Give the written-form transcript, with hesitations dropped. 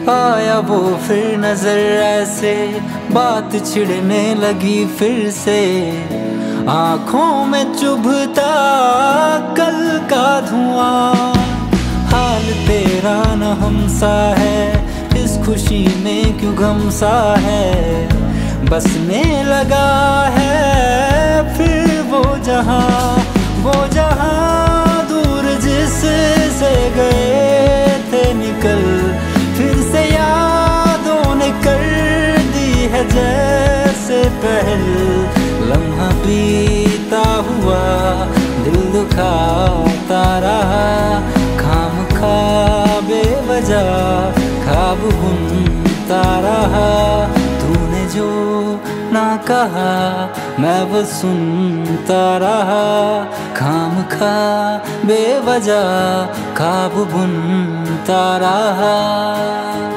आया वो फिर नजर ऐसे, बात छिड़ने लगी फिर से। आँखों में चुभता कल का धुआं, हाल तेरा न हमसा है, इस खुशी में क्यों गम सा है। बसने लगा है फिर वो जहां दूर जिससे गए थे निकल। फिर से यादों ने कर दी है जैसे पहल। लम्हा बीता हुआ दिल दुखाता रहा, खामखा बेवजह ख्वाब बुनता रहा। तूने जो ना कहा मैं वो सुनता रहा, खामखा बेवजह ख्वाब बुनता रहा।